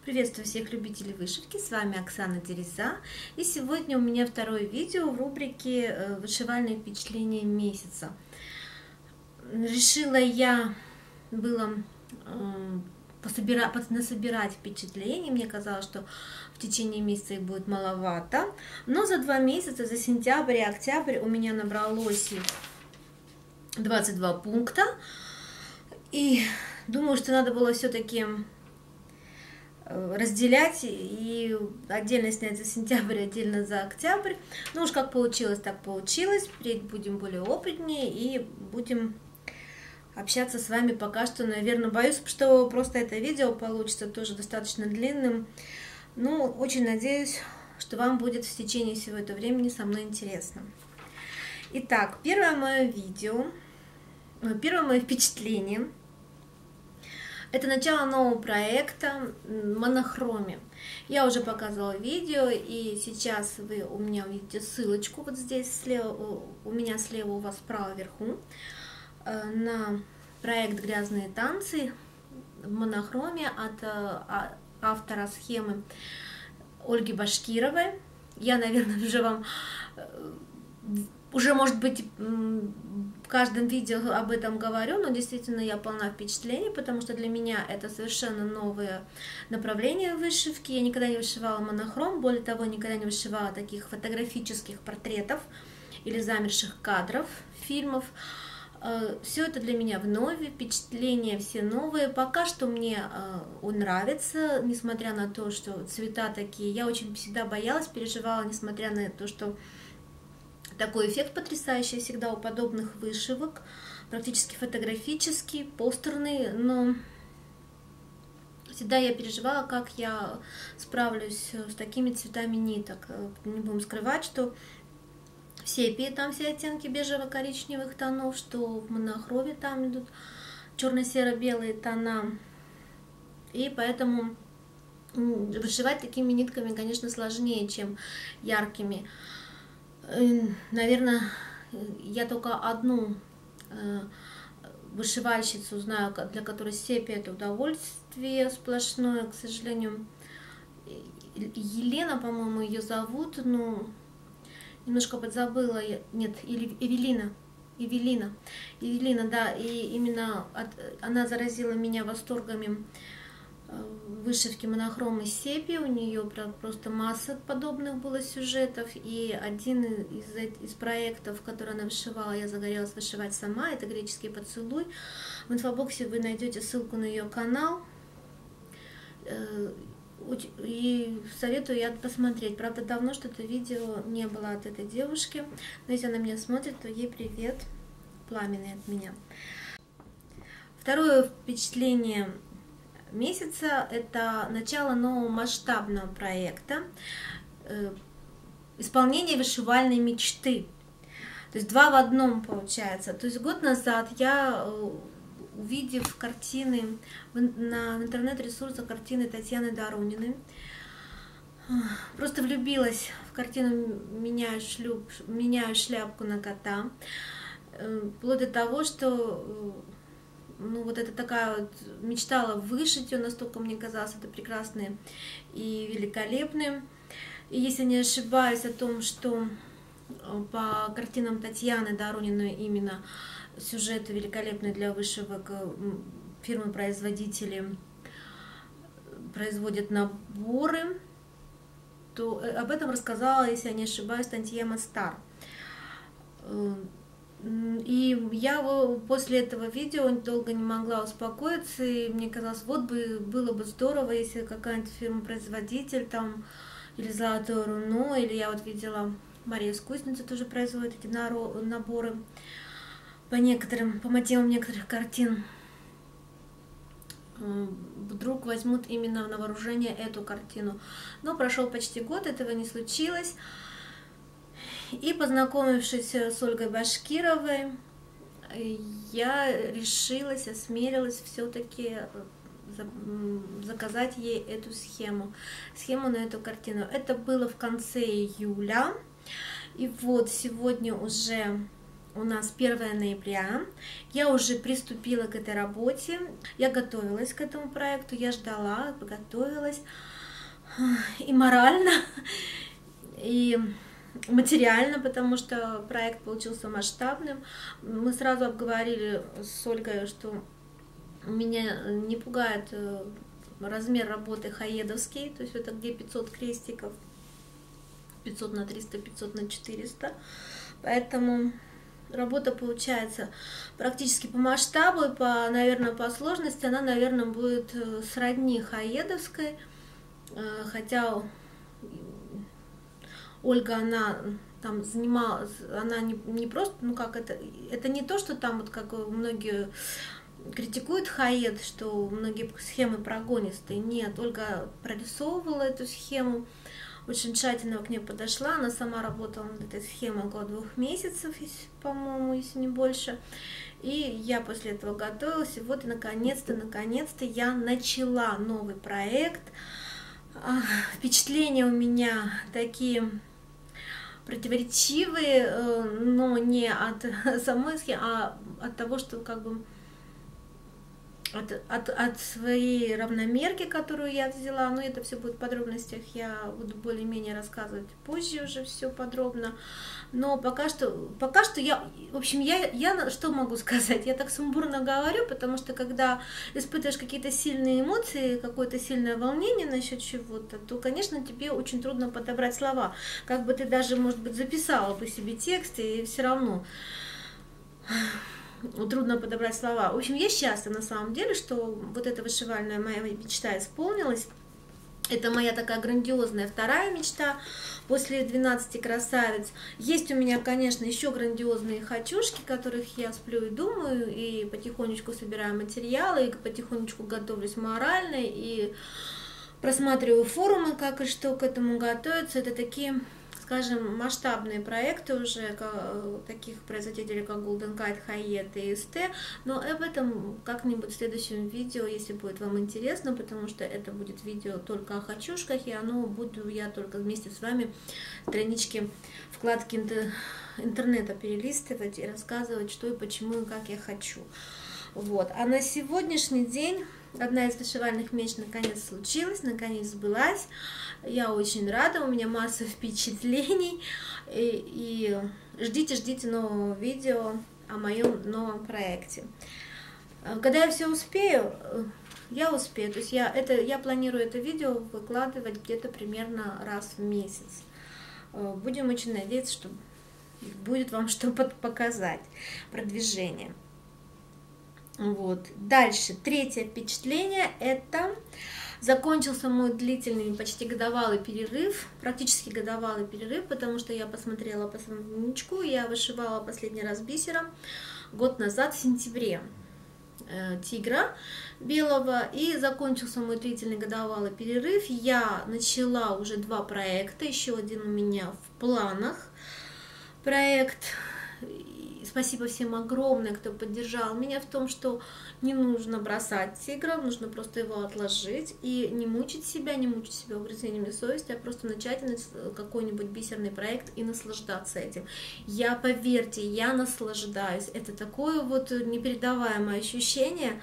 Приветствую всех любителей вышивки, с вами Оксана Дереза, и сегодня у меня второе видео в рубрике «Вышивальные впечатления месяца». Решила я насобирать впечатлений, мне казалось, что в течение месяца их будет маловато, но за 2 месяца, за сентябрь и октябрь у меня набралось 22 пункта, и думаю, что надо было все-таки разделять и отдельно снять за сентябрь, отдельно за октябрь. Ну уж как получилось, так получилось. Впредь будем более опытнее и будем общаться с вами. Пока что, наверное, боюсь, что просто это видео получится тоже достаточно длинным. Но очень надеюсь, что вам будет в течение всего этого времени со мной интересно. Итак, первое мое впечатление — это начало нового проекта монохроме. Я уже показывала видео, и сейчас вы у меня увидите ссылочку вот здесь слева, у меня слева, у вас справа вверху, на проект «Грязные танцы» в монохроме от автора схемы Ольги Башкировой. Я, наверное, уже, может быть, в каждом видео об этом говорю, но действительно я полна впечатлений, потому что для меня это совершенно новое направление вышивки. Я никогда не вышивала монохром, более того, никогда не вышивала таких фотографических портретов или замерших кадров фильмов. Все это для меня вновь, впечатления все новые. Пока что мне он нравится, несмотря на то, что цвета такие. Я очень всегда боялась, переживала, несмотря на то, что такой эффект потрясающий всегда у подобных вышивок, практически фотографический, постерный, но всегда я переживала, как я справлюсь с такими цветами ниток. Не будем скрывать, что в сепии там все оттенки бежево-коричневых тонов, что в монохроме там идут черно-серо-белые тона, и поэтому вышивать такими нитками, конечно, сложнее, чем яркими. Наверное, я только одну вышивальщицу знаю, для которой сепия — это удовольствие сплошное, к сожалению. Елена, по-моему, ее зовут, но немножко подзабыла. Нет, или Эвелина, да, и именно она заразила меня восторгами вышивки монохром и сепии. У нее просто масса подобных было сюжетов, и один из проектов, который она вышивала, я загорелась вышивать сама, это «Греческий поцелуй». В инфобоксе вы найдете ссылку на ее канал, и советую я посмотреть. Правда, давно что-то видео не было от этой девушки, но если она меня смотрит, то ей привет пламенный от меня. Второе впечатление месяца — это начало нового масштабного проекта, исполнение вышивальной мечты. То есть 2 в 1 получается. То есть год назад я, увидев картины на интернет-ресурсах, картины Татьяны Дорониной, просто влюбилась в картину «Меняю шляпку на кота», вплоть до того, что вот это такая вот мечтала вышить ее, настолько мне казалось это прекрасным и великолепным. И если не ошибаюсь о том, что по картинам Татьяны Дорониной именно сюжеты великолепные для вышивок, фирмы-производители производят наборы, то об этом рассказала, если я не ошибаюсь, Тантьема Стар. И я после этого видео долго не могла успокоиться, и мне казалось, вот было бы здорово, если какая-нибудь фирма-производитель там, или Золотое руно, или я вот видела, Мария Искусница тоже производит эти наборы по мотивам некоторых картин, вдруг возьмут именно на вооружение эту картину. Но прошел почти год, этого не случилось. И, познакомившись с Ольгой Башкировой, я решилась, осмелилась все-таки заказать ей эту схему на эту картину. Это было в конце июля. И вот сегодня уже у нас 1 ноября. Я уже приступила к этой работе. Я готовилась к этому проекту, я ждала, подготовилась и морально, и материально, потому что проект получился масштабным. Мы сразу обговорили с Ольгой, что меня не пугает размер работы хаедовский, то есть это где 500 крестиков, 500 на 300, 500 на 400, поэтому работа получается практически по масштабу и наверное, по сложности она, наверное, будет сродни хаедовской, хотя Ольга, она там занималась, она не просто, ну как это не то, что там вот как многие критикуют хаед, что многие схемы прогонистые. Нет, Ольга прорисовывала эту схему, очень тщательно к ней подошла, она сама работала над этой схемой около 2 месяцев, по-моему, если не больше. И я после этого готовилась, и вот наконец-то я начала новый проект. Впечатления у меня такие противоречивые, но не от самой схемы, а от того, что как бы от своей равномерки, которую я взяла. Но это все будет в подробностях, я буду более-менее рассказывать позже уже все подробно. Но пока что я, в общем, я что могу сказать? Я так сумбурно говорю, потому что когда испытываешь какие-то сильные эмоции, какое-то сильное волнение насчет чего-то, то, конечно, тебе очень трудно подобрать слова. Как бы ты даже, может быть, записала по себе текст, и все равно трудно подобрать слова. В общем, я счастлива на самом деле, что вот эта вышивальная моя мечта исполнилась. Это моя такая грандиозная 2-я мечта после 12 красавиц. Есть у меня, конечно, еще грандиозные хочушки, которых я сплю и думаю, и потихонечку собираю материалы, и потихонечку готовлюсь морально, и просматриваю форумы, как и что к этому готовиться. Это такие, скажем, масштабные проекты уже таких производителей, как Golden Kite, Hayet и ST, но об этом как-нибудь в следующем видео, если будет вам интересно, потому что это будет видео только о хочушках, и оно буду я только вместе с вами странички, вкладки интернета перелистывать и рассказывать, что и почему, и как я хочу. Вот. А на сегодняшний день одна из вышивальных меч наконец случилась, наконец сбылась. Я очень рада, у меня масса впечатлений. И ждите нового видео о моем новом проекте. Когда я все успею, я успею. То есть я планирую это видео выкладывать где-то примерно раз в месяц. Будем очень надеяться, что будет вам что показать, продвижение. Вот. Дальше, 3-е впечатление, это закончился мой длительный, почти годовалый перерыв, практически годовалый перерыв, потому что я посмотрела по самому, я вышивала последний раз бисером год назад в сентябре тигра белого, и закончился мой длительный годовалый перерыв. Я начала уже 2 проекта, еще один у меня в планах проект. Спасибо всем огромное, кто поддержал меня в том, что не нужно бросать тигра, нужно просто его отложить и не мучить себя угрызениями совести, а просто начать какой-нибудь бисерный проект и наслаждаться этим. Поверьте, я наслаждаюсь. Это такое вот непередаваемое ощущение,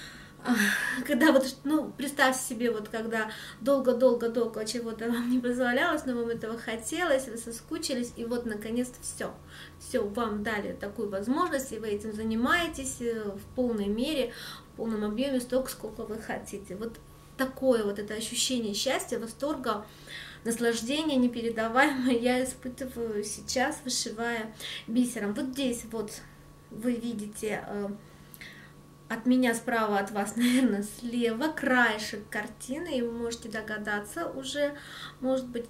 когда вот, представьте себе, вот когда долго-долго-долго чего-то вам не позволялось, но вам этого хотелось, вы соскучились, и вот наконец-то все, вам дали такую возможность, и вы этим занимаетесь в полной мере, в полном объеме, столько, сколько вы хотите. Вот такое вот это ощущение счастья, восторга, наслаждения непередаваемое я испытываю сейчас, вышивая бисером. Вот здесь вот вы видите от меня справа, от вас, наверное, слева краешек картины, и вы можете догадаться уже, может быть,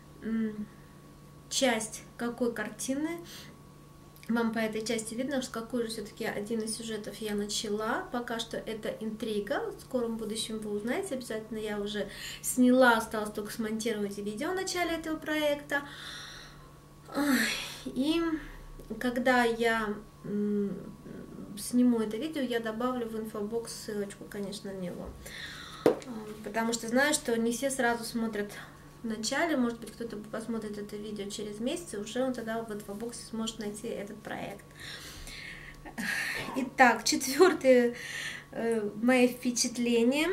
часть какой картины. Вам по этой части видно, что какой же все-таки один из сюжетов я начала. Пока что это интрига. В скором будущем вы узнаете. Обязательно я уже сняла, осталось только смонтировать видео в начале этого проекта. И когда я сниму это видео, я добавлю в инфобокс ссылочку, конечно, на него. Потому что знаю, что не все сразу смотрят в начале, может быть, кто-то посмотрит это видео через месяц, и уже он тогда в инфобоксе сможет найти этот проект. Итак, четвертое мои впечатления.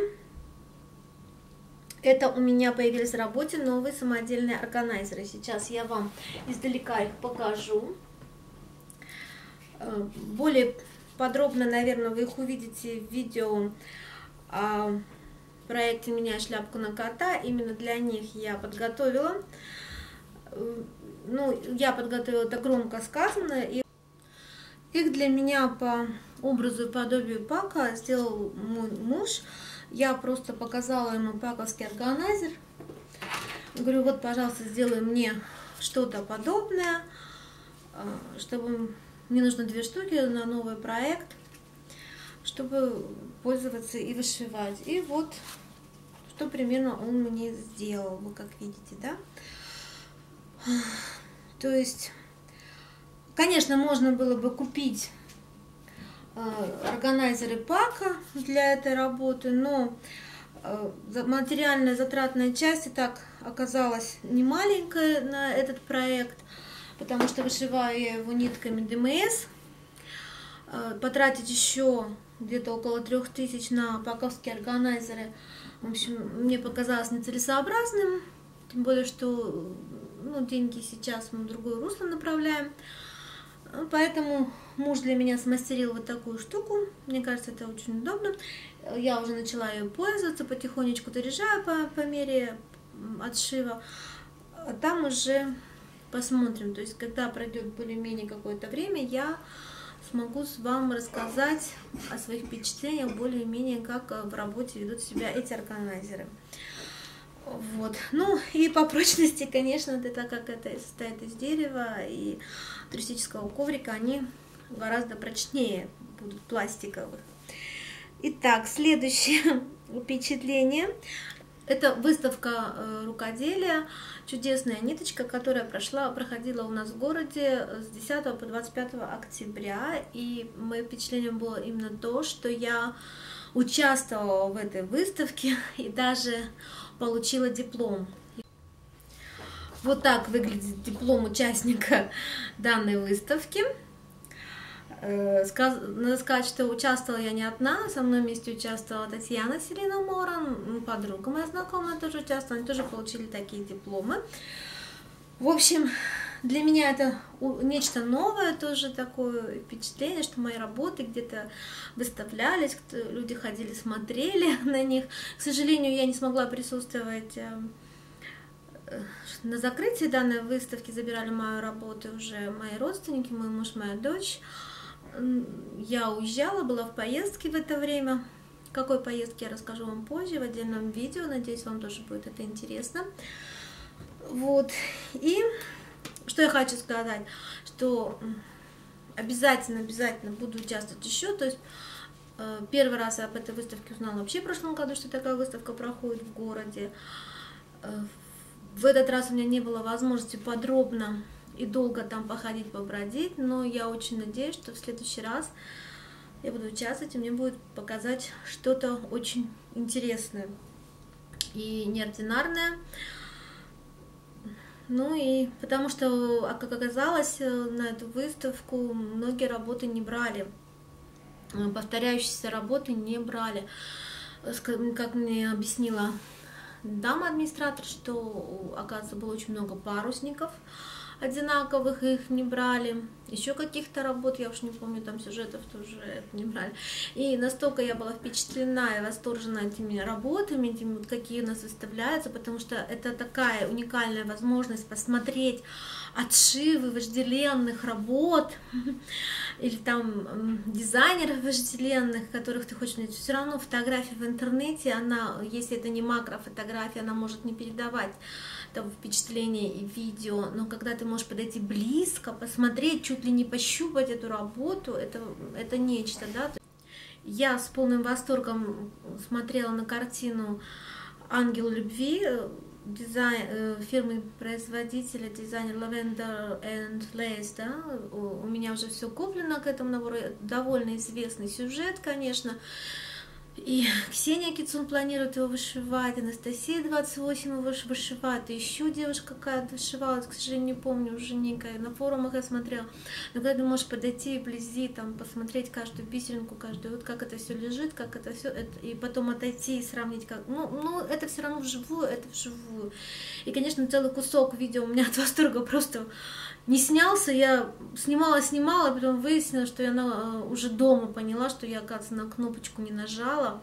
Это у меня появились в работе новые самодельные органайзеры. Сейчас я вам издалека их покажу. Более подробно, наверное, вы их увидите в видео о проекте «Меняй шляпку на кота». Именно для них я подготовила. Ну, я подготовила, это громко сказано. И их для меня по образу и подобию пака сделал мой муж. Я просто показала ему паковский органайзер. Говорю, вот, пожалуйста, сделай мне что-то подобное, чтобы мне нужно 2 штуки на новый проект, чтобы пользоваться и вышивать. И вот, что примерно он мне сделал, вы как видите, да? То есть, конечно, можно было бы купить органайзеры пака для этой работы, но материальная затратная часть и так оказалась немаленькая на этот проект, потому что вышиваю я его нитками ДМС. Потратить еще где-то около 3000 на паковские органайзеры, в общем, мне показалось нецелесообразным, тем более, что деньги сейчас мы в другое русло направляем. Поэтому муж для меня смастерил вот такую штуку. Мне кажется, это очень удобно. Я уже начала ее пользоваться, потихонечку доряжаю по мере отшива. А там уже посмотрим. То есть, когда пройдет более-менее какое-то время, я смогу вам рассказать о своих впечатлениях более-менее, как в работе ведут себя эти органайзеры. Вот. Ну и по прочности, конечно, это как это состоит из дерева и туристического коврика, они гораздо прочнее будут пластиковых. Итак, следующее впечатление. Это выставка рукоделия «Чудесная ниточка», которая проходила у нас в городе с 10 по 25 октября. И мое впечатление было именно то, что я участвовала в этой выставке и даже получила диплом. Вот так выглядит диплом участника данной выставки. Надо сказать, что участвовала я не одна, со мной вместе участвовала Татьяна Селина Моран, подруга моя знакомая тоже участвовала, они тоже получили такие дипломы. В общем, для меня это нечто новое, тоже такое впечатление, что мои работы где-то выставлялись, люди ходили, смотрели на них. К сожалению, я не смогла присутствовать на закрытии данной выставки, забирали мою работу уже мои родственники, мой муж, моя дочь. Я уезжала, была в поездке в это время. В какой поездке я расскажу вам позже в отдельном видео, надеюсь, вам тоже будет это интересно. Вот, и что я хочу сказать, что обязательно буду участвовать еще, то есть первый раз я об этой выставке узнала вообще в прошлом году, что такая выставка проходит в городе. В этот раз у меня не было возможности подробно и долго там походить, побродить, но я очень надеюсь, что в следующий раз я буду участвовать, и мне будет показать что-то очень интересное и неординарное. Ну и потому что, как оказалось, на эту выставку многие работы не брали, повторяющиеся работы не брали. Как мне объяснила дама-администратор, что, оказывается, было очень много парусников одинаковых, их не брали, еще каких-то работ, я уж не помню, там сюжетов тоже не брали. И настолько я была впечатлена и восторжена этими работами, этими, вот, какие у нас выставляются, потому что это такая уникальная возможность посмотреть отшивы вожделенных работ или там дизайнеров вожделенных, которых ты хочешь найти. Все равно фотография в интернете, она, если это не макрофотография, она может не передавать того впечатления и видео, но когда ты можешь подойти близко, посмотреть, чуть ли не пощупать эту работу, это нечто, да. Я с полным восторгом смотрела на картину «Ангел любви», фирмы-производителя, дизайнер Lavender and Lace, да, у меня уже все куплено к этому набору, довольно известный сюжет, конечно, И Ксения Кицун планирует его вышивать, Анастасия 28 его вышивает, и еще девушка какая-то вышивала, к сожалению, не помню уже некая, на форумах я смотрела. Но когда ты можешь подойти вблизи, там, посмотреть каждую бисеринку, каждую, вот как это все лежит, как это все, и потом отойти и сравнить, как, ну, это все равно вживую, это вживую. И, конечно, целый кусок видео у меня от восторга просто не снялся, я снимала, потом выяснила, что я уже дома поняла, что я, оказывается, на кнопочку не нажала,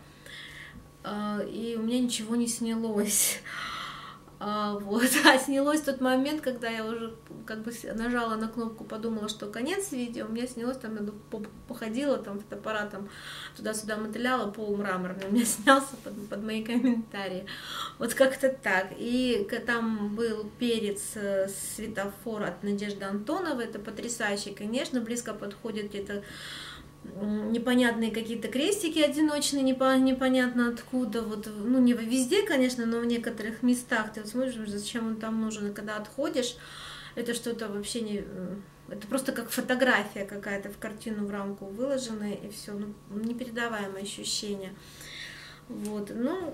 и у меня ничего не снялось. Вот. А снялось в тот момент, когда я уже как бы нажала на кнопку, подумала, что конец видео, у меня снялось, там я походила там фотоаппаратом, туда-сюда мотыляла, пол мраморный, у меня снялся под мои комментарии. Вот как-то так. И там был перец светофор от Надежды Антоновой, это потрясающе, конечно, близко подходит где-то непонятные какие-то крестики одиночные, непонятно откуда, вот, ну, не везде, конечно, но в некоторых местах ты вот смотришь, зачем он там нужен, и когда отходишь, это что-то вообще не... Это просто как фотография какая-то в картину, в рамку выложенная, и все, ну, непередаваемое ощущение. Вот, ну...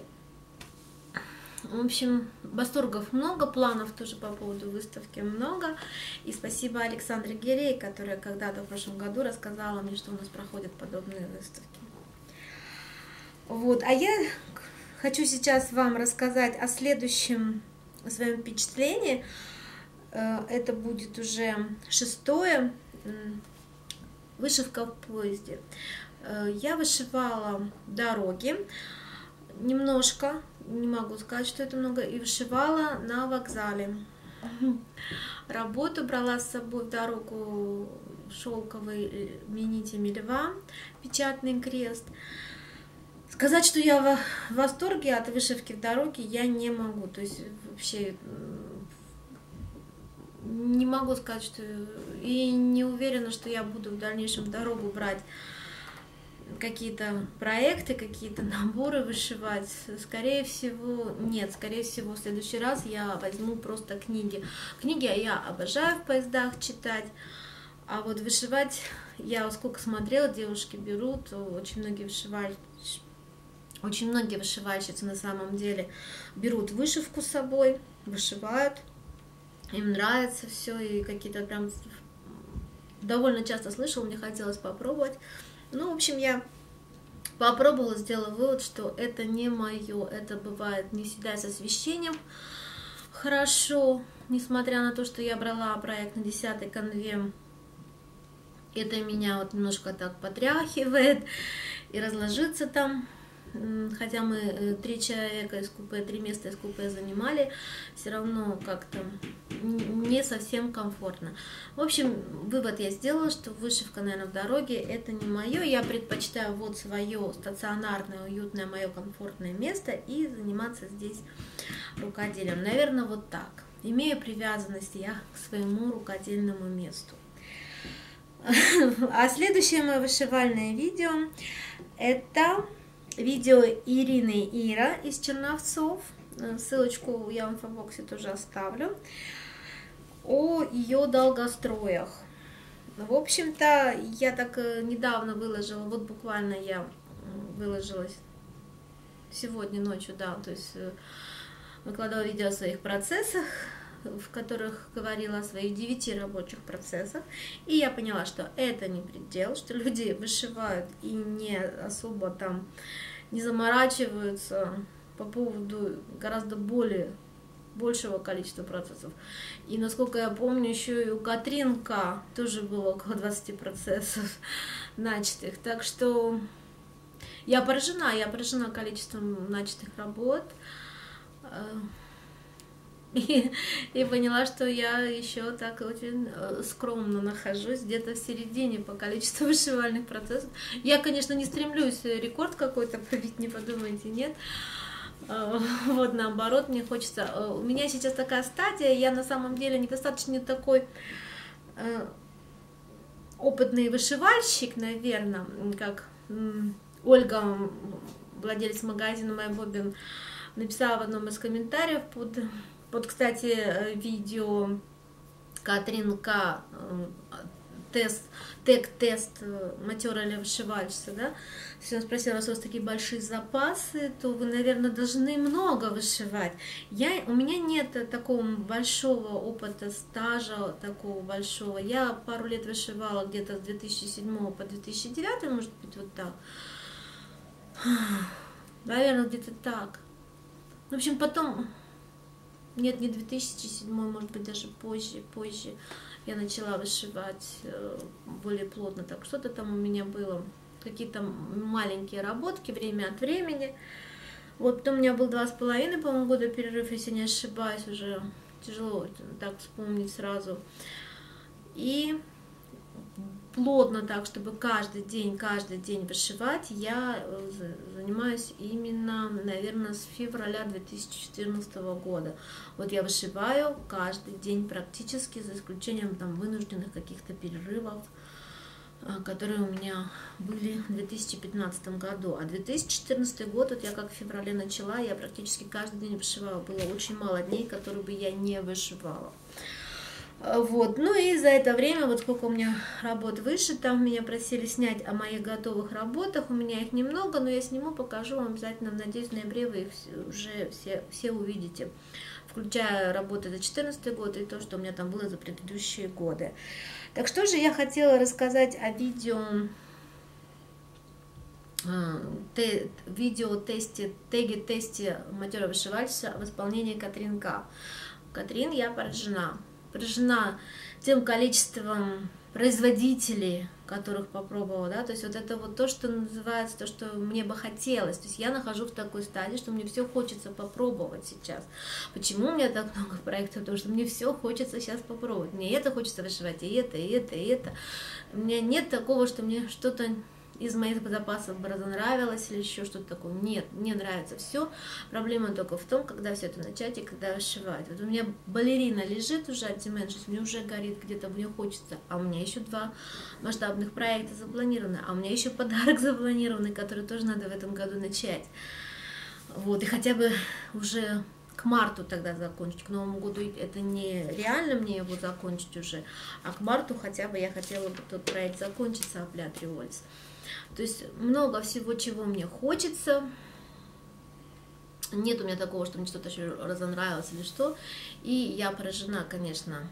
В общем, восторгов много, планов тоже по поводу выставки много. И спасибо Александре Гирей, которая когда-то в прошлом году рассказала мне, что у нас проходят подобные выставки. Вот. А я хочу сейчас вам рассказать о следующем своем впечатлении. Это будет уже 6-е, вышивка в поезде. Я вышивала дороги немножко, не могу сказать, что это много, и вышивала на вокзале. Работу брала с собой в дорогу шелковой нитями льва, печатный крест. Сказать, что я в восторге от вышивки в дороге, я не могу. То есть вообще не могу сказать, что... И не уверена, что я буду в дальнейшем в дорогу брать какие-то проекты, какие-то наборы вышивать. Скорее всего, нет, скорее всего, в следующий раз я возьму просто книги. Книги я обожаю в поездах читать, а вот вышивать, я сколько смотрела, девушки берут, очень многие вышивальщицы на самом деле берут вышивку с собой, вышивают, им нравится все, и какие-то прям довольно часто слышала, мне хотелось попробовать. Ну, в общем, я попробовала, сделала вывод, что это не мое, это бывает не всегда с освещением хорошо, несмотря на то, что я брала проект на 10-й канве, это меня вот немножко так потряхивает, и разложиться там, хотя мы 3 человека из купе, 3 места из купе занимали, все равно как-то не совсем комфортно. В общем, вывод я сделала, что вышивка, наверное, в дороге это не мое. Я предпочитаю вот свое стационарное, уютное, мое комфортное место и заниматься здесь рукоделием. Наверное, вот так. Имею привязанность я к своему рукодельному месту. А следующее мое вышивальное видео это видео Ирины Ира из Черновцов. Ссылочку я в инфобоксе тоже оставлю. О ее долгостроях. В общем-то, я так недавно выложила, вот буквально я выложилась сегодня ночью, да, то есть выкладывала видео о своих процессах, в которых говорила о своих 9 рабочих процессах, и я поняла, что это не предел, что люди вышивают и не особо там не заморачиваются по поводу гораздо большего количества процессов. И насколько я помню, еще и у Катринка тоже было около 20 процессов начатых. Так что я поражена количеством начатых работ. И поняла, что я еще так очень скромно нахожусь, где-то в середине по количеству вышивальных процессов. Я, конечно, не стремлюсь рекорд какой-то побить, не подумайте, нет. Вот наоборот, мне хочется... У меня сейчас такая стадия, я на самом деле недостаточно такой опытный вышивальщик, наверное, как Ольга, владелец магазина «Моя Бобин», написала в одном из комментариев под, кстати, видео Катринка тег-тест матера ли вышивальщица, да, если он спросил, раз у вас такие большие запасы, то вы, наверное, должны много вышивать. У меня нет такого большого опыта, стажа такого большого. Я пару лет вышивала где-то с 2007 по 2009, может быть, вот так. Наверное, где-то так. В общем, потом... Нет, не 2007, может быть, даже позже я начала вышивать более плотно. Так, что-то там у меня было, какие-то маленькие работки время от времени. Вот потом у меня был 2,5, по-моему, года перерыв, если не ошибаюсь, уже тяжело так вспомнить сразу. И плотно так, чтобы каждый день вышивать, я занимаюсь именно, наверное, с февраля 2014 года. Вот я вышиваю каждый день практически, за исключением там вынужденных каких-то перерывов, которые у меня были в 2015 году. А 2014 год, вот я как в феврале начала, я практически каждый день вышивала. Было очень мало дней, которые бы я не вышивала. Вот, ну и за это время, вот сколько у меня работ вышито, меня просили снять о моих готовых работах, у меня их немного, но я сниму, покажу вам обязательно, надеюсь, в ноябре вы их уже все увидите, включая работы за 2014 год и то, что у меня там было за предыдущие годы. Так что же я хотела рассказать о видео-тесте, теге-тесте матера вышивальщица в исполнении Катрин К. Катрин, я поражена тем количеством производителей, которых попробовала, да, то есть вот это вот то, что называется, то, что мне бы хотелось, то есть я нахожусь в такой стадии, что мне все хочется попробовать сейчас. Почему у меня так много проектов? Потому что мне все хочется сейчас попробовать, мне это хочется вышивать, и это, и это, и это. У меня нет такого, что мне что-то из моих запасов бы разонравилось или еще что-то такое. Нет, мне нравится все. Проблема только в том, когда все это начать и когда вышивать. Вот у меня балерина лежит уже от Dimensions, мне уже горит где-то, мне хочется. А у меня еще 2 масштабных проекта запланированы. А у меня еще подарок запланированный, который тоже надо в этом году начать. Вот, и хотя бы уже к марту тогда закончить. К Новому году это не реально мне его закончить уже, а к марту хотя бы я хотела бы тот проект закончить с Апля Тривольц. То есть много всего, чего мне хочется. Нет у меня такого, что мне что-то еще разонравилось или что. И я поражена, конечно,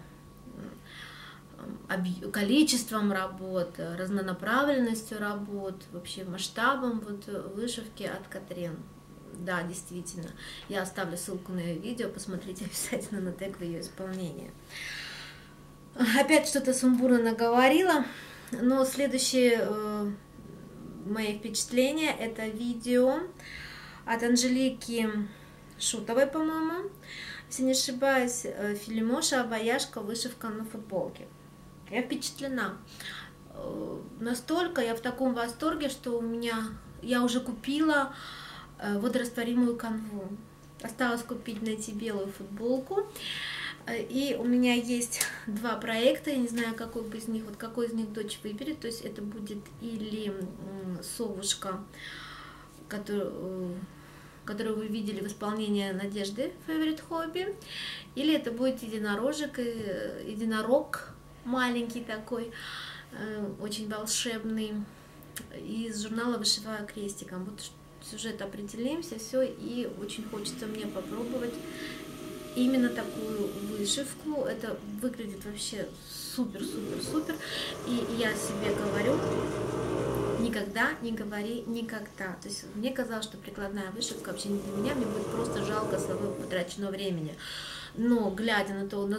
количеством работ, разнонаправленностью работ, вообще масштабом вот вышивки от Катрин. Да, действительно. Я оставлю ссылку на ее видео, посмотрите обязательно на тег в ее исполнении. Опять что-то сумбурно наговорила, но следующее мои впечатления — это видео от Анжелики Шутовой, по-моему, если не ошибаюсь, Филимоша, обаяшка, вышивка на футболке. Я впечатлена. Настолько я в таком восторге, что я уже купила водорастворимую канву. Осталось найти белую футболку. И у меня есть 2 проекта, я не знаю, какой из них дочь выберет, то есть это будет или совушка, которую вы видели в исполнении Надежды Favorite Hobby, или это будет единорог маленький такой, очень волшебный, из журнала «Вышиваю крестиком». Вот сюжет определимся, все, и очень хочется мне попробовать именно такую вышивку. Это выглядит вообще супер. И я себе говорю, никогда не говори никогда. То есть мне казалось, что прикладная вышивка вообще не для меня, мне будет просто жалко своего потраченного времени. Но глядя на то,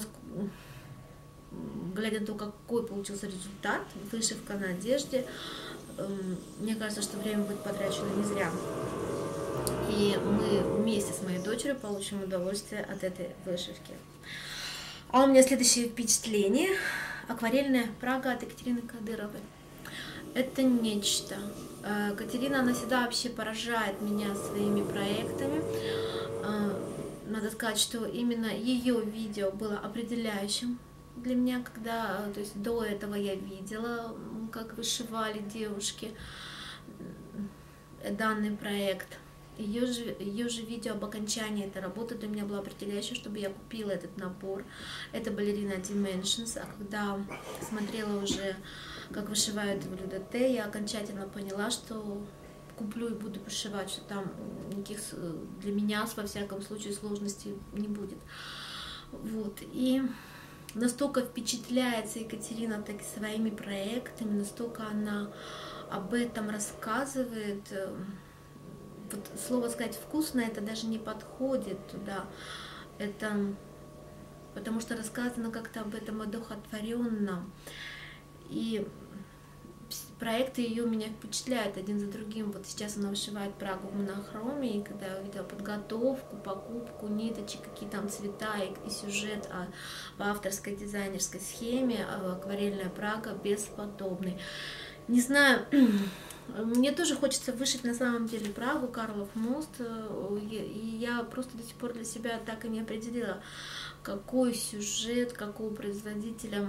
какой получился результат, вышивка на одежде, мне кажется, что время будет потрачено не зря. И мы вместе с моей дочерью получим удовольствие от этой вышивки. А у меня следующее впечатление. Акварельная Прага от Екатерины Кадыровой. Это нечто. Катерина, она всегда вообще поражает меня своими проектами. Надо сказать, что именно ее видео было определяющим для меня, когда, то есть до этого я видела, как вышивали девушки данный проект. ее же видео об окончании этой работы для меня было определяющее, чтобы я купила этот набор. Это балерина Dimensions, а когда смотрела уже, как вышивают в ЛЮДТ, я окончательно поняла, что куплю и буду вышивать, что там никаких для меня, во всяком случае, сложностей не будет. Вот, и настолько впечатляется Екатерина так своими проектами, настолько она об этом рассказывает. Вот слово сказать вкусно, это даже не подходит туда. Это потому что рассказано как-то об этом одухотворенно. И проекты ее меня впечатляют один за другим. Вот сейчас она вышивает Прагу в монохромии, и когда я увидела подготовку, покупку ниточек, какие там цвета и сюжет по авторской дизайнерской схеме, акварельная Прага бесподобный. Не знаю, мне тоже хочется вышить на самом деле Прагу, Карлов мост, и я просто до сих пор для себя так и не определила, какой сюжет, какого производителя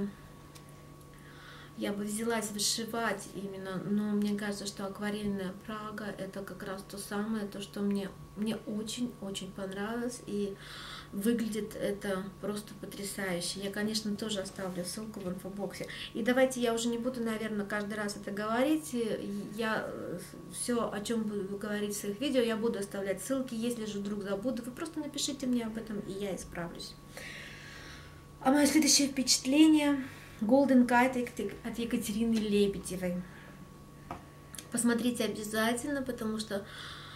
я бы взялась вышивать именно, но мне кажется, что акварельная Прага это как раз то самое, то, что мне очень-очень понравилось, и выглядит это просто потрясающе. Я, конечно, тоже оставлю ссылку в инфобоксе. И давайте я уже не буду, наверное, каждый раз это говорить. Я все, о чем буду говорить в своих видео, я буду оставлять ссылки. Если же вдруг забуду, вы просто напишите мне об этом, и я исправлюсь. А мое следующее впечатление — Golden Kite от Екатерины Лебедевой. Посмотрите обязательно, потому что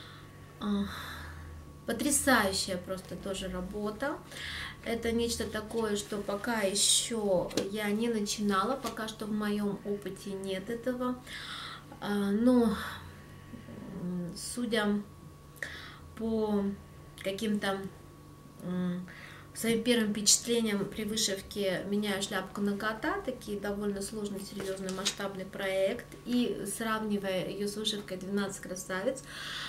потрясающая просто тоже работа. Это нечто такое, что пока еще я не начинала, пока что в моем опыте нет этого. Но судя по каким-то своим первым впечатлением при вышивке «Меняю шляпку на кота», такие довольно сложный, серьезный, масштабный проект, и сравнивая ее с вышивкой «12 красавиц»,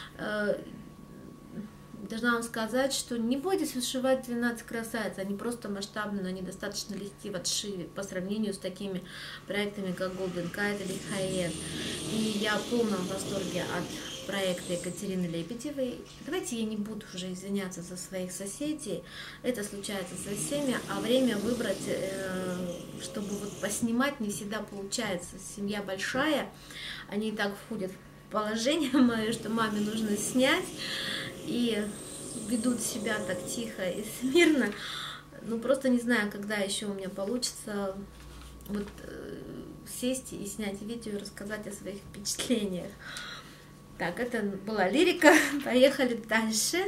должна вам сказать, что не бойтесь вышивать 12 красавиц, они просто масштабные, но они достаточно легки в отшиве по сравнению с такими проектами, как Golden Kite или Hayet. И я в полном восторге от проекта Екатерины Лебедевой. Давайте я не буду уже извиняться за своих соседей, это случается со всеми, а время выбрать, чтобы вот поснимать, не всегда получается. Семья большая, они и так входят в положение мое, что маме нужно снять, и ведут себя так тихо и смирно. Ну, просто не знаю, когда еще у меня получится вот сесть и снять видео и рассказать о своих впечатлениях. Так, это была лирика. Поехали дальше.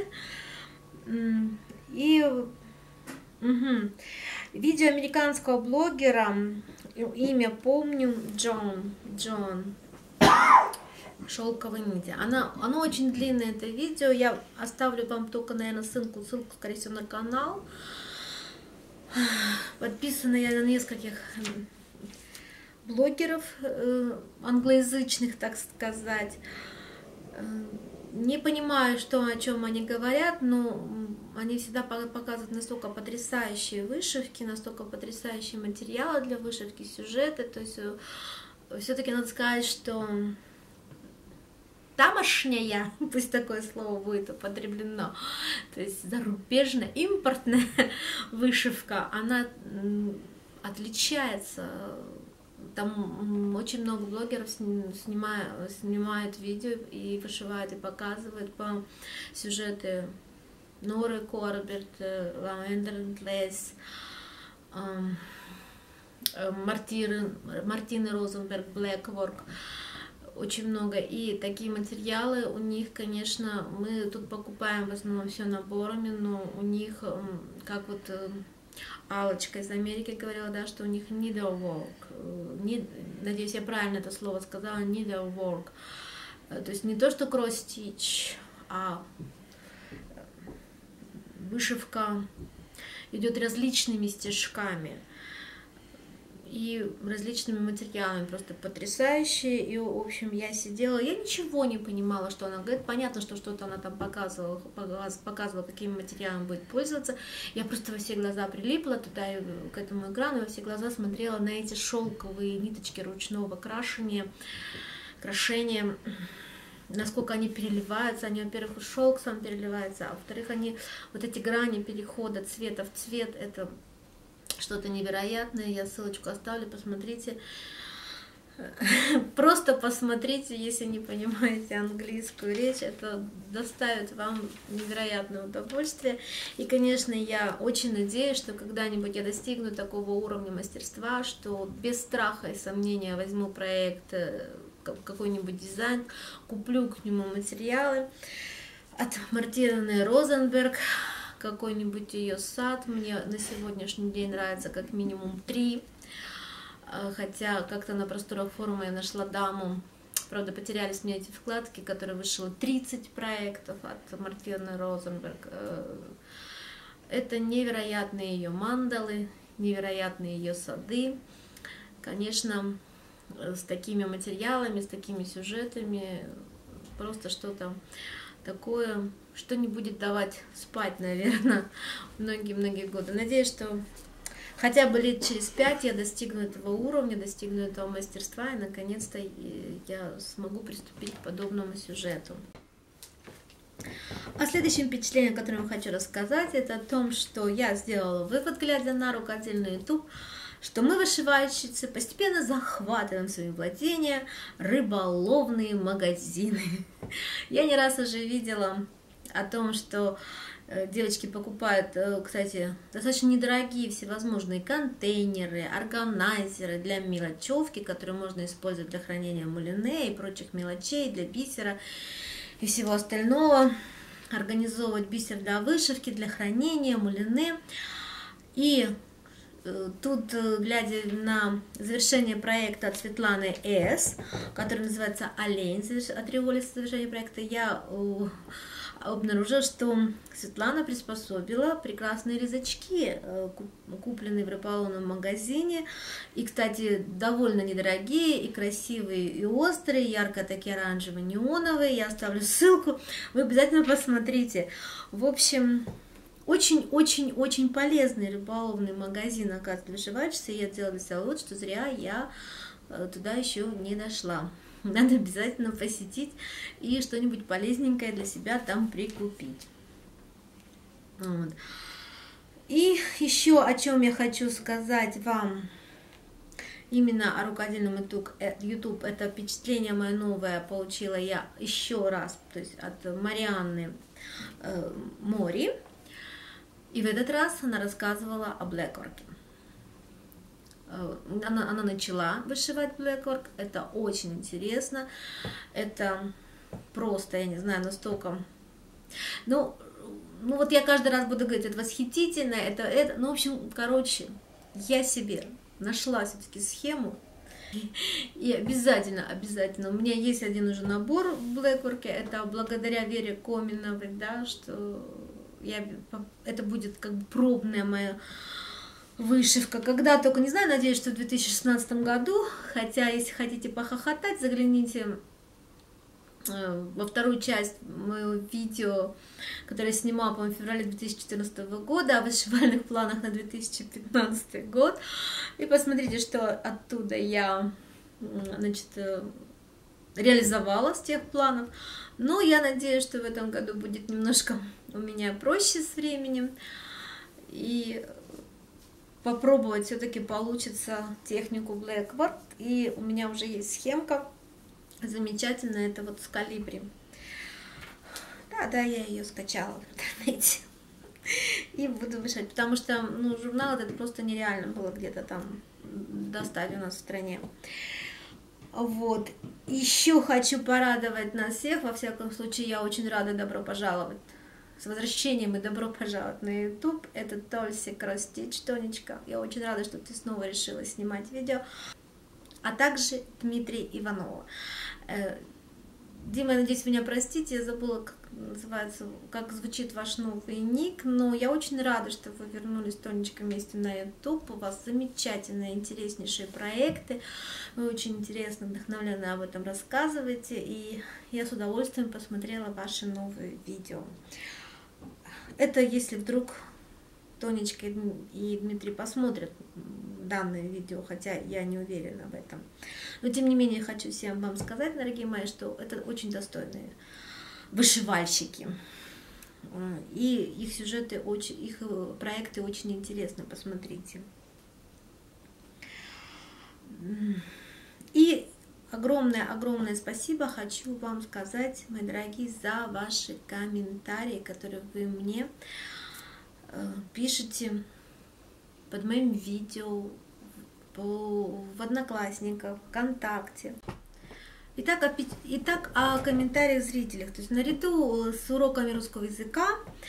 И видео американского блогера, имя помню, Джон. Шелковые нити. Оно очень длинное, это видео. Я оставлю вам только, наверное, ссылку, скорее всего, на канал. Подписана я на нескольких блогеров англоязычных, так сказать. Не понимаю, о чем они говорят, но они всегда показывают настолько потрясающие вышивки, настолько потрясающие материалы для вышивки, сюжеты. То есть все-таки надо сказать, что тамошняя, пусть такое слово будет употреблено, то есть зарубежная, импортная вышивка, она отличается. Там очень много блогеров снимают видео и вышивают, и показывают по сюжету Норы Корберт, Lavender Лес, Мартины Розенберг, Блэкворк. Очень много, и такие материалы у них, конечно, мы тут покупаем в основном все наборами, но у них, как вот Аллочка из Америки говорила, да, что у них needlework, надеюсь, я правильно это слово сказала, needlework, то есть не то, что cross-stitch, а вышивка идет различными стежками и различными материалами, просто потрясающие. И, в общем, я сидела, я ничего не понимала, что она говорит. Понятно, что что-то она там показывала, какими материалами будет пользоваться. Я просто во все глаза прилипла туда, к этому экрану, во все глаза смотрела на эти шелковые ниточки ручного крашения. насколько они переливаются. Они, во-первых, шелк сам переливается, а во-вторых, они, вот эти грани перехода цвета в цвет, это что-то невероятное. Я ссылочку оставлю, посмотрите. Просто посмотрите, если не понимаете английскую речь, это доставит вам невероятное удовольствие. И, конечно, я очень надеюсь, что когда-нибудь я достигну такого уровня мастерства, что без страха и сомнения возьму проект, какой-нибудь дизайн, куплю к нему материалы от Мартины Розенберг, какой-нибудь ее сад. Мне на сегодняшний день нравится как минимум 3. Хотя как-то на просторах форума я нашла даму, правда, потерялись мне эти вкладки, которые вышло 30 проектов от Мартины Розенберг. Это невероятные ее мандалы, невероятные ее сады. Конечно, с такими материалами, с такими сюжетами, просто что-то такое, что не будет давать спать, наверное, многие-многие годы. Надеюсь, что хотя бы лет через 5 я достигну этого уровня, достигну этого мастерства, и наконец-то я смогу приступить к подобному сюжету. А следующее впечатление, о котором я хочу рассказать, это о том, что я сделала вывод, глядя на рукодельный YouTube, что мы, вышивальщицы, постепенно захватываем в свои владения рыболовные магазины. Я не раз уже видела о том, что девочки покупают, кстати, достаточно недорогие всевозможные контейнеры, органайзеры для мелочевки, которые можно использовать для хранения мулине и прочих мелочей, для бисера и всего остального. Организовывать бисер для вышивки, для хранения мулине. И тут, глядя на завершение проекта от Светланы С., который называется «Олень», от Риолиса завершение проекта, я обнаружила, что Светлана приспособила прекрасные резачки, купленные в рыболовном магазине, и, кстати, довольно недорогие, и красивые, и острые, ярко такие оранжевые, неоновые. Я оставлю ссылку, вы обязательно посмотрите. В общем, очень-очень-очень полезный рыболовный магазин, оказывается, для вышивальщицы. Я делала для себя вывод, что зря я туда еще не дошла. Надо обязательно посетить и что-нибудь полезненькое для себя там прикупить. Вот. И еще о чем я хочу сказать вам именно о рукодельном YouTube. Это впечатление мое новое получила я еще раз, то есть от Марианны Мори. И в этот раз она рассказывала о блэкворке. Она начала вышивать блэкворк, это очень интересно, это просто, я не знаю, настолько, ну вот я каждый раз буду говорить, это восхитительно, это, ну, в общем, короче, я себе нашла все-таки схему, и обязательно, у меня есть один уже набор в блэкворке, это благодаря Вере Коминовой, да, что это будет как бы пробная моя вышивка. Когда только, не знаю, надеюсь, что в 2016 году, хотя, если хотите похохотать, загляните во вторую часть моего видео, которое я снимала, по-моему, в феврале 2014 года, о вышивальных планах на 2015 год, и посмотрите, что оттуда я, значит, реализовала с тех планов. Но я надеюсь, что в этом году будет немножко у меня проще с временем, и попробовать все-таки получится технику Blackwork. И у меня уже есть схемка замечательная, это вот с Колибри. Да, я ее скачала в интернете и буду вышивать, потому что, ну, журнал это просто нереально было где-то там достать у нас в стране. Вот. Еще хочу порадовать нас всех, во всяком случае, я очень рада, добро пожаловать. С возвращением и добро пожаловать на YouTube. Это Тольси Кросс Стич, Тонечка. Я очень рада, что ты снова решила снимать видео. А также Дмитрий Иванова. Дима, надеюсь, меня простите, я забыла, как называется, как звучит ваш новый ник, но я очень рада, что вы вернулись, Тонечка, вместе на YouTube. У вас замечательные, интереснейшие проекты. Вы очень интересно, вдохновленно об этом рассказываете, и я с удовольствием посмотрела ваши новые видео. Это если вдруг Тонечка и Дмитрий посмотрят данное видео, хотя я не уверена в этом. Но тем не менее хочу всем вам сказать, дорогие мои, что это очень достойные вышивальщики. И их сюжеты, их проекты очень интересны, посмотрите. И огромное спасибо хочу вам сказать, мои дорогие, за ваши комментарии, которые вы мне пишете под моим видео, в Одноклассниках, ВКонтакте. Итак, о комментариях зрителей. То есть наряду с уроками русского языка,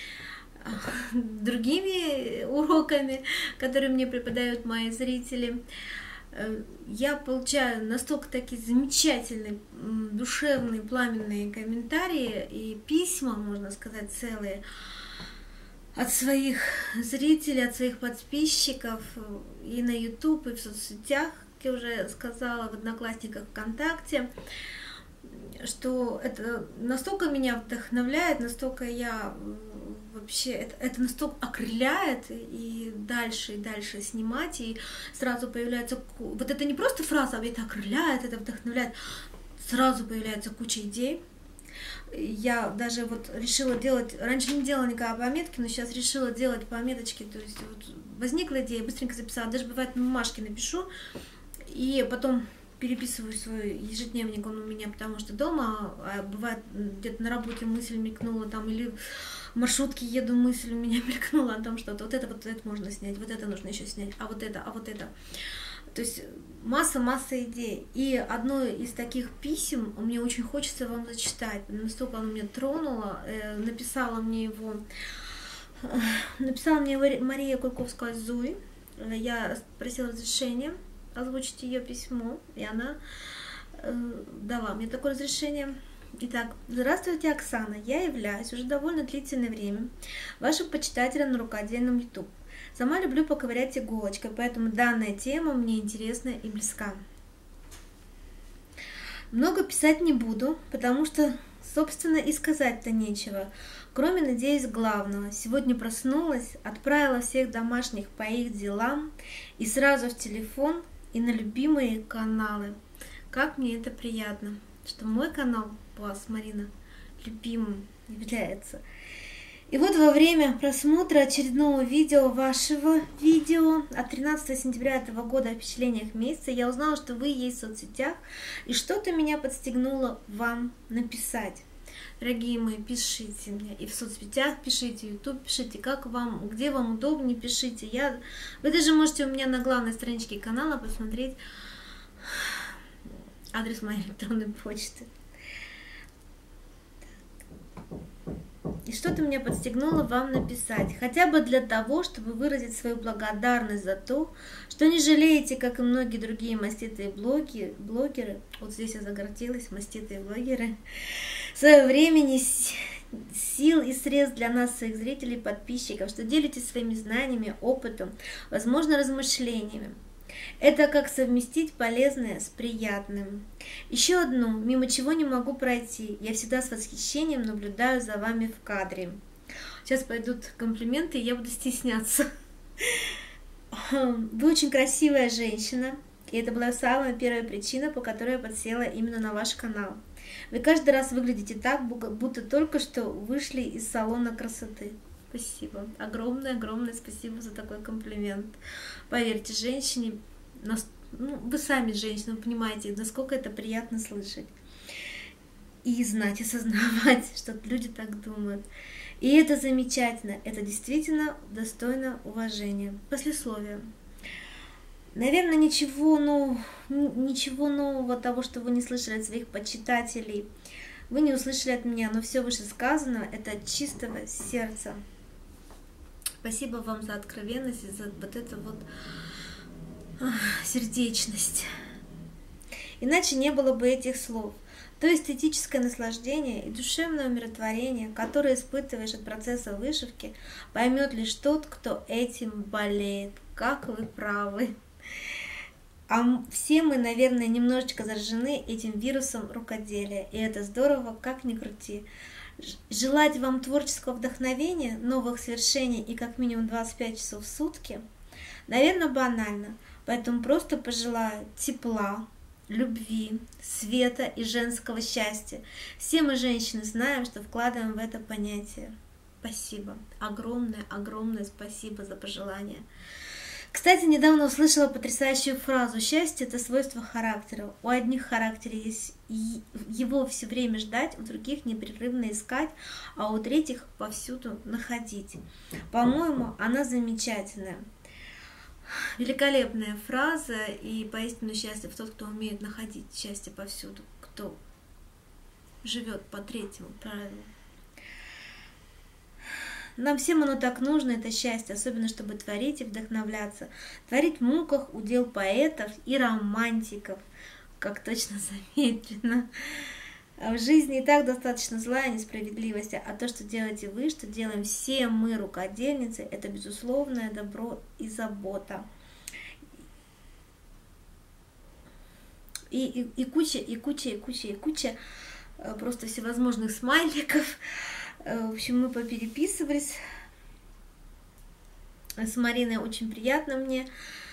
другими уроками, которые мне преподают мои зрители, я получаю настолько такие замечательные, душевные, пламенные комментарии и письма, можно сказать, целые, от своих зрителей, от своих подписчиков и на YouTube, и в соцсетях, как я уже сказала, в Одноклассниках, ВКонтакте, что это настолько меня вдохновляет, настолько я вообще, это настолько окрыляет, и дальше снимать, и сразу появляется, вот это не просто фраза, а это окрыляет, это вдохновляет, сразу появляется куча идей. Я даже вот решила делать, раньше не делала никакой пометки, но сейчас решила делать пометочки, то есть вот возникла идея, быстренько записала, даже бывает на бумажке напишу, и потом переписываю свой ежедневник, он у меня, потому что дома, а бывает где-то на работе мысль мелькнула там, или в маршрутке еду, мысль у меня мелькнула о том, что вот это можно снять, вот это нужно еще снять, а вот это. То есть масса идей. И одно из таких писем мне очень хочется вам зачитать. Настолько оно меня тронуло. Написала мне Мария Кульковская-Зуй. Я просила разрешения озвучить ее письмо, и она дала мне такое разрешение. Итак, здравствуйте, Оксана. Я являюсь уже довольно длительное время вашим почитателем на рукодельном YouTube. Сама люблю поковырять иголочкой, поэтому данная тема мне интересна и близка. Много писать не буду, потому что, собственно, и сказать-то нечего. Кроме, надеюсь, главного. Сегодня проснулась, отправила всех домашних по их делам и сразу в телефон и на любимые каналы. Как мне это приятно, что мой канал у вас, Марина, любимым является. И вот во время просмотра очередного вашего видео от 13 сентября этого года о впечатлениях месяца, я узнала, что вы есть в соцсетях, и что-то меня подстегнуло вам написать. Дорогие мои, пишите мне и в соцсетях, пишите, YouTube, пишите, как вам, где вам удобнее, пишите. Вы даже можете у меня на главной страничке канала посмотреть адрес моей электронной почты. И что-то меня подстегнуло вам написать, хотя бы для того, чтобы выразить свою благодарность за то, что не жалеете, как и многие другие маститые блогеры, вот здесь я загордилась, маститые блогеры, своего времени, сил и средств для нас, своих зрителей, подписчиков, что делитесь своими знаниями, опытом, возможно, размышлениями. Это как совместить полезное с приятным. Еще одно, мимо чего не могу пройти. Я всегда с восхищением наблюдаю за вами в кадре. Сейчас пойдут комплименты, и я буду стесняться. Вы очень красивая женщина, и это была самая первая причина, по которой я подсела именно на ваш канал. Вы каждый раз выглядите так, будто только что вышли из салона красоты. Спасибо. Огромное спасибо за такой комплимент. Поверьте, женщине, вы сами женщины, вы понимаете, насколько это приятно слышать. И знать, осознавать, что люди так думают. И это замечательно, это действительно достойно уважения. Послесловие. Наверное, ничего нового того, что вы не слышали от своих почитателей, вы не услышали от меня, но все вышесказанное это от чистого сердца. Спасибо вам за откровенность и за вот эту вот сердечность. Иначе не было бы этих слов. То эстетическое наслаждение и душевное умиротворение, которое испытываешь от процесса вышивки, поймет лишь тот, кто этим болеет. Как вы правы. А все мы, наверное, немножечко заражены этим вирусом рукоделия. И это здорово, как ни крути. Желать вам творческого вдохновения, новых свершений и как минимум 25 часов в сутки, наверное, банально. Поэтому просто пожелаю тепла, любви, света и женского счастья. Все мы, женщины, знаем, что вкладываем в это понятие. Спасибо. Огромное, огромное спасибо за пожелания. Кстати, недавно услышала потрясающую фразу: «Счастье – это свойство характера. У одних характер есть его все время ждать, у других непрерывно искать, а у третьих повсюду находить». По-моему, она замечательная. Великолепная фраза, и поистину счастлив тот, кто умеет находить счастье повсюду, кто живет по третьему правилу. Нам всем оно так нужно, это счастье, особенно чтобы творить и вдохновляться. Творить в муках удел поэтов и романтиков, как точно замечено. В жизни и так достаточно зла и несправедливости, а то, что делаете вы, что делаем все мы, рукодельницы, это безусловное добро и забота. И куча просто всевозможных смайликов. В общем, мы попереписывались с Мариной, очень приятно мне.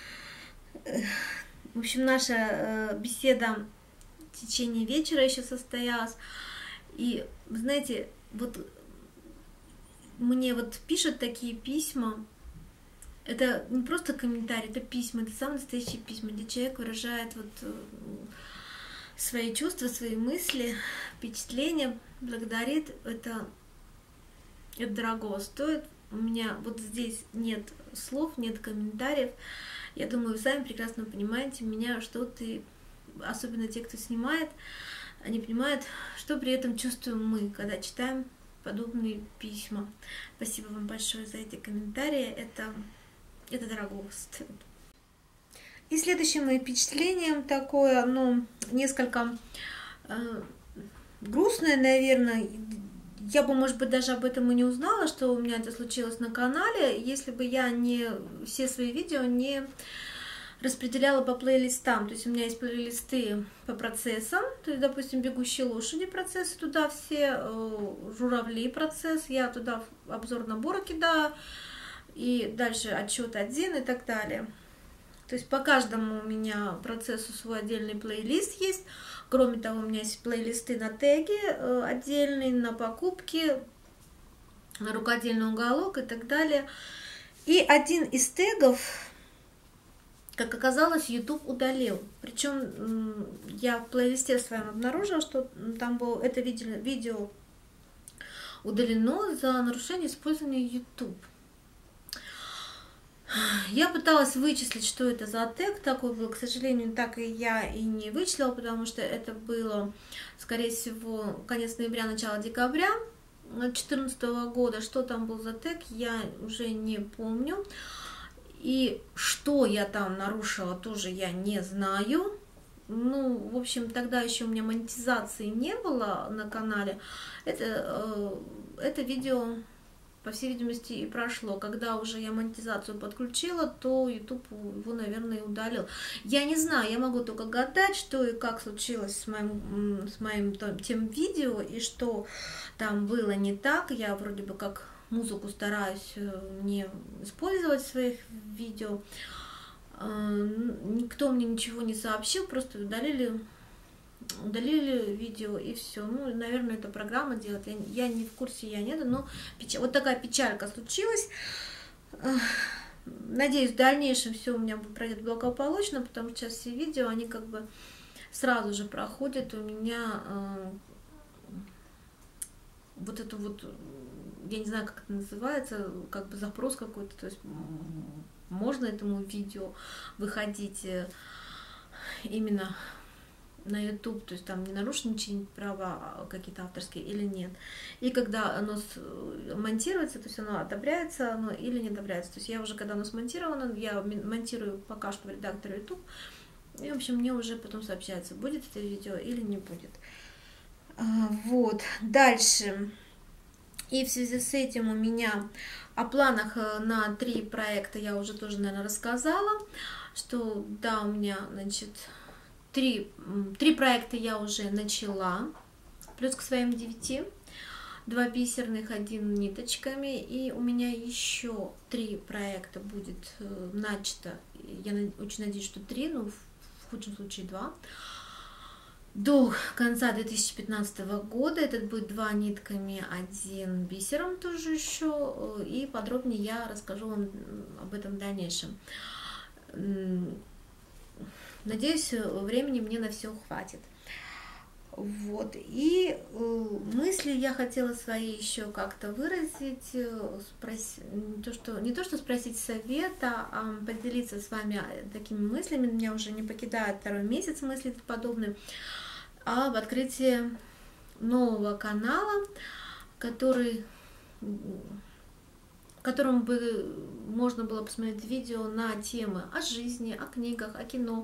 В общем, наша беседа в течение вечера еще состоялась. И, знаете, вот мне вот пишут такие письма. Это не просто комментарии, это письма, это самые настоящие письма, где человек выражает вот свои чувства, свои мысли, впечатления, благодарит. Это дорого стоит. У меня вот здесь нет слов, нет комментариев. Я думаю, вы сами прекрасно понимаете меня, что ты, особенно те, кто снимает, они понимают, что при этом чувствуем мы, когда читаем подобные письма. Спасибо вам большое за эти комментарии. Это дорого стоит. И следующим моим впечатлением такое, несколько грустное, наверное. Я бы, может быть, даже об этом и не узнала, что у меня это случилось на канале, если бы я все свои видео не распределяла по плейлистам. То есть у меня есть плейлисты по процессам, то есть, допустим, бегущие лошади процессы, туда все, журавли процесс, я туда обзор набора кидаю, и дальше отчет один и так далее. То есть по каждому у меня процессу свой отдельный плейлист есть. Кроме того, у меня есть плейлисты на теги отдельные, на покупки, на рукодельный уголок и так далее. И один из тегов, как оказалось, YouTube удалил. Причем я в плейлисте своем обнаружила, что там было это видео удалено за нарушение использования YouTube. Я пыталась вычислить, что это за тег такой был. К сожалению, так и я и не вычислила, потому что это было, скорее всего, конец ноября, начало декабря 2014 года. Что там был за тег, я уже не помню. И что я там нарушила, тоже я не знаю. В общем, тогда еще у меня монетизации не было на канале. Это видео, по всей видимости, и прошло. Когда уже я монетизацию подключила, то YouTube его, наверное, удалил. Я не знаю, я могу только гадать, что и как случилось с моим тем видео, и что там было не так. Я вроде бы как музыку стараюсь не использовать в своих видео. Никто мне ничего не сообщил, просто удалили видео и все. Наверное, эта программа делает. Я не в курсе, я нет, но вот такая печалька случилась. Надеюсь, в дальнейшем все у меня пройдет благополучно, потому что сейчас все видео, они как бы сразу же проходят у меня вот эту вот, я не знаю, как это называется, как бы запрос какой-то, то есть можно этому видео выходить именно на YouTube, то есть там не нарушены ничьи права какие-то авторские или нет. И когда оно монтируется, то есть оно одобряется или не одобряется. То есть я уже, когда оно смонтировано, я монтирую пока что в редакторе YouTube, и, в общем, мне уже потом сообщается, будет это видео или не будет. Вот, дальше. И в связи с этим у меня о планах на 3 проекта я уже тоже, наверное, рассказала, что да, у меня, значит, 3 проекта я уже начала, плюс к своим 9. 2 бисерных, 1 ниточками, и у меня еще 3 проекта будет начато. Я очень надеюсь, что 3, но в худшем случае 2. До конца 2015 года этот будет 2 нитками, 1 бисером тоже еще, и подробнее я расскажу вам об этом в дальнейшем. Надеюсь, времени мне на все хватит. Вот, и мысли я хотела свои еще как-то выразить, не то что спросить совета, а поделиться с вами такими мыслями. Меня уже не покидает 2-й месяц мысли подобные, об открытии нового канала, в котором бы можно было посмотреть видео на темы о жизни, о книгах, о кино,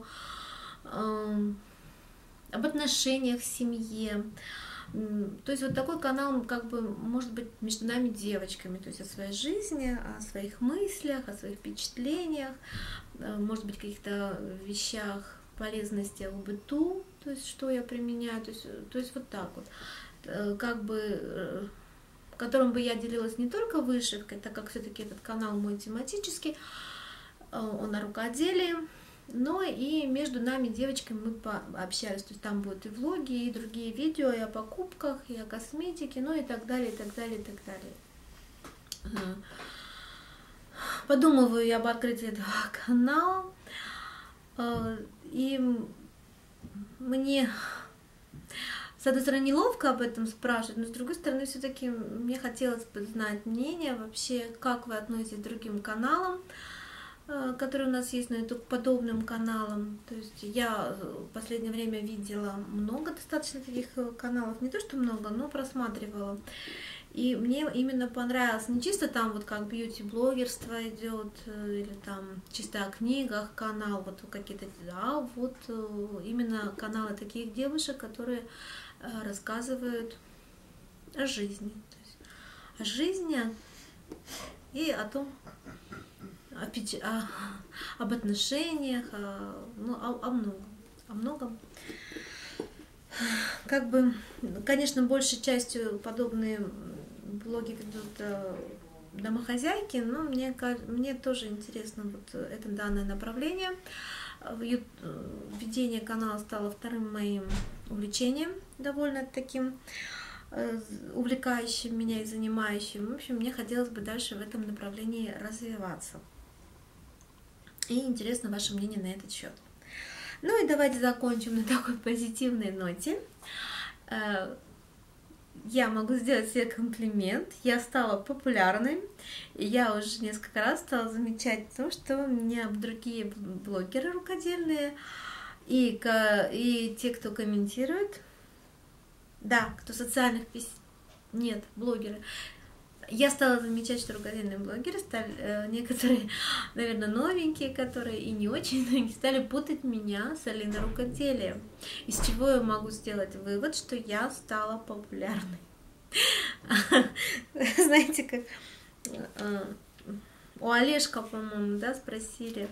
об отношениях в семье. То есть вот такой канал, как бы, может быть, между нами девочками, то есть о своей жизни, о своих мыслях, о своих впечатлениях, может быть, каких-то вещах полезности в быту, то есть что я применяю, то есть вот так вот, как бы, в котором бы я делилась не только вышивкой, так как все-таки этот канал мой тематический, он о рукоделии, но и между нами, девочками, мы пообщались. То есть там будут и влоги, и другие видео, и о покупках, и о косметике, ну и так далее, и так далее, и так далее. Подумываю я об открытии этого канала, и мне, с одной стороны, неловко об этом спрашивать, но с другой стороны, все-таки мне хотелось бы знать мнение вообще, как вы относитесь к другим каналам, которые у нас есть на YouTube, подобным каналам. То есть я в последнее время видела много достаточно таких каналов, не то что много, но просматривала. И мне именно понравилось не чисто там вот как бьюти-блогерство идет, или там чисто о книгах канал, вот какие-то, а вот именно каналы таких девушек, которые рассказывают о жизни. То есть о жизни и о том, об отношениях, о многом. Как бы, конечно, большей частью подобные блоги ведут домохозяйки, но мне тоже интересно вот это данное направление. Ведение канала стало 2-м моим увлечением, довольно таким увлекающим меня и занимающим. В общем, мне хотелось бы дальше в этом направлении развиваться. И интересно ваше мнение на этот счет. Ну и давайте закончим на такой позитивной ноте. Я могу сделать себе комплимент. Я стала популярной. И я уже несколько раз стала замечать то, что меня другие блогеры рукодельные и те, кто комментирует, да, кто социальных нет, блогеры. Я стала замечать, что рукодельные блогеры стали, некоторые, наверное, новенькие, которые и не очень новенькие, стали путать меня с Алиной Рукоделием. Из чего я могу сделать вывод, что я стала популярной. Знаете, как у Олежка, по-моему, да, спросили,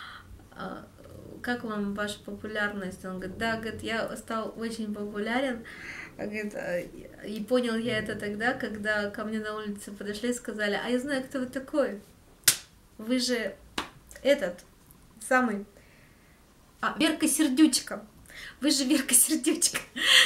как вам ваша популярность? Он говорит, да, говорит, я стал очень популярен. Говорит, и понял я это тогда, когда ко мне на улице подошли и сказали, а я знаю, кто вы такой. Вы же этот самый Верка Сердючка. Вы же Верка Сердючка.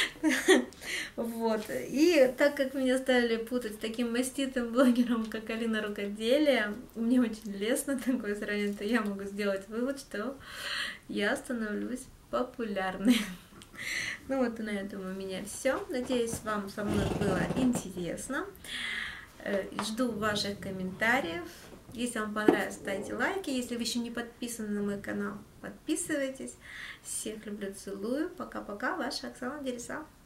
Вот. И так как меня стали путать с таким маститым блогером, как Алина Рукоделие, мне очень лестно такое сравнение, то я могу сделать вывод, что я становлюсь популярной. Ну вот и на этом у меня все. Надеюсь, вам со мной было интересно. Жду ваших комментариев. Если вам понравилось, ставьте лайки. Если вы еще не подписаны на мой канал, подписывайтесь. Всех люблю, целую. Пока-пока, ваша Оксана Дересал.